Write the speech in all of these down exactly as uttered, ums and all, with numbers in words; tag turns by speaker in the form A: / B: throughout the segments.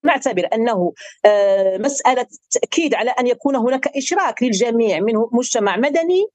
A: نعتبر أنه مسألة تأكيد على أن يكون هناك إشراك للجميع من مجتمع مدني،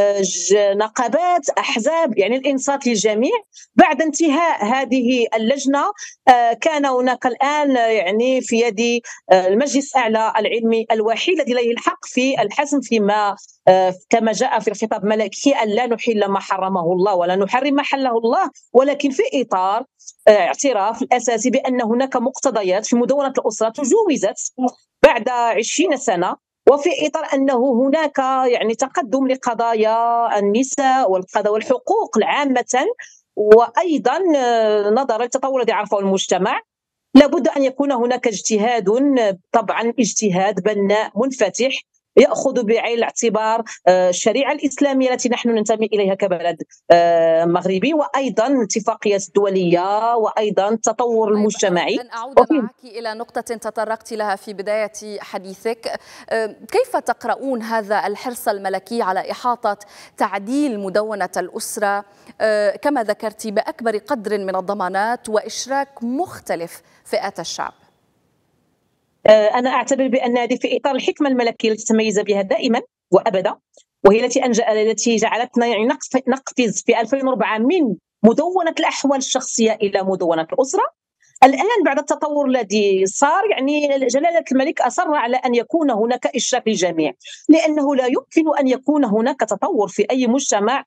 A: نقابات، أحزاب، يعني الإنصات للجميع. بعد انتهاء هذه اللجنة كان هناك الآن يعني في يد المجلس الأعلى العلمي الوحيد الذي لديه الحق في الحسم فيما كما جاء في الخطاب الملكي أن لا نحل ما حرمه الله ولا نحرم ما حله الله، ولكن في إطار اعتراف الأساسي بأن هناك مقتضيات في مدونة الأسرة تجوزت بعد عشرين سنة، وفي إطار أنه هناك يعني تقدم لقضايا النساء والقضايا والحقوق عامة، وأيضا نظرا للتطور الذي عرفه المجتمع لابد أن يكون هناك اجتهاد، طبعا اجتهاد بناء منفتح يأخذ بعين الاعتبار الشريعة الإسلامية التي نحن ننتمي إليها كبلد مغربي، وأيضا الاتفاقيات الدولية، وأيضا التطور المجتمعي.
B: لن أعود معك إلى نقطة تطرقت لها في بداية حديثك، كيف تقرؤون هذا الحرص الملكي على إحاطة تعديل مدونة الأسرة كما ذكرت بأكبر قدر من الضمانات وإشراك مختلف فئات الشعب؟
A: أنا أعتبر بأن هذه في إطار الحكمة الملكية التي تميز بها دائما وأبدا، وهي التي التي جعلتنا يعني نقفز في ألفين وأربعة من مدونة الأحوال الشخصية إلى مدونة الأسرة. الآن بعد التطور الذي صار يعني جلالة الملك أصر على أن يكون هناك إشراك للجميع، لأنه لا يمكن أن يكون هناك تطور في أي مجتمع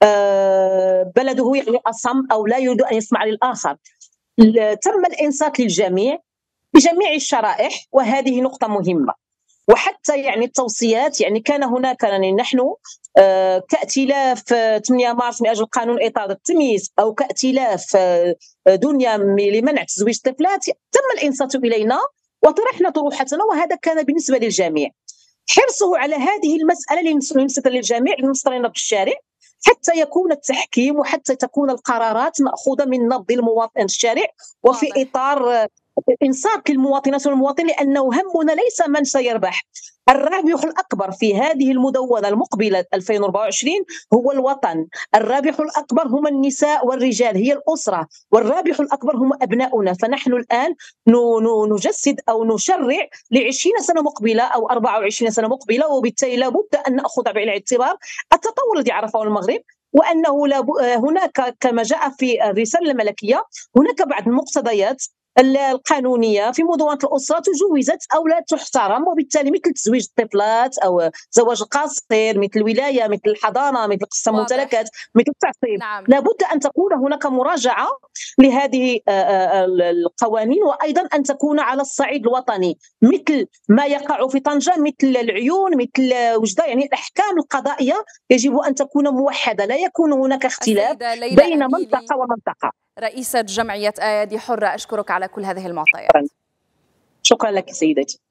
A: بلده يعني أصم أو لا يريد أن يسمع للآخر. تم الإنصات للجميع بجميع الشرائح، وهذه نقطة مهمة. وحتى يعني التوصيات، يعني كان هناك يعني نحن كائتلاف ثمانية مارس من أجل قانون إطار التمييز أو كائتلاف دنيا لمنع تزويج الطفلات، تم الإنصات إلينا وطرحنا طروحتنا، وهذا كان بالنسبة للجميع. حرصه على هذه المسألة للمسألة للجميع للمصدرين بالشارع حتى يكون التحكيم وحتى تكون القرارات مأخوذة من نبض المواطن الشارع وفي إطار إنصات للمواطنات والمواطنين، لأنه همنا ليس من سيربح. الرابح الأكبر في هذه المدونة المقبلة ألفين وأربعة وعشرين هو الوطن، الرابح الأكبر هم النساء والرجال، هي الأسرة، والرابح الأكبر هم أبناؤنا. فنحن الآن نجسد أو نشرع لعشرين سنة مقبلة أو أربعة وعشرين سنة مقبلة، وبالتالي لابد أن نأخذ بعين الاعتبار التطور الذي عرفه المغرب، وأنه هناك كما جاء في الرسالة الملكية هناك بعض المقتضيات القانونية في مدونة الأسرة تجوزت أو لا تحترم، وبالتالي مثل تزويج الطفلات أو زواج القاصر، مثل الولاية، مثل الحضانة، مثل قسم الممتلكات، مثل التعصيب.
B: نعم.
A: لابد أن تكون هناك مراجعة لهذه القوانين، وأيضا أن تكون على الصعيد الوطني مثل ما يقع في طنجة، مثل العيون، مثل وجدة، يعني الأحكام القضائية يجب أن تكون موحدة، لا يكون هناك اختلاف بين منطقة ومنطقة.
B: رئيسة جمعية أيادي حرة، أشكرك على كل هذه المعطيات.
A: شكرا لك سيدتي.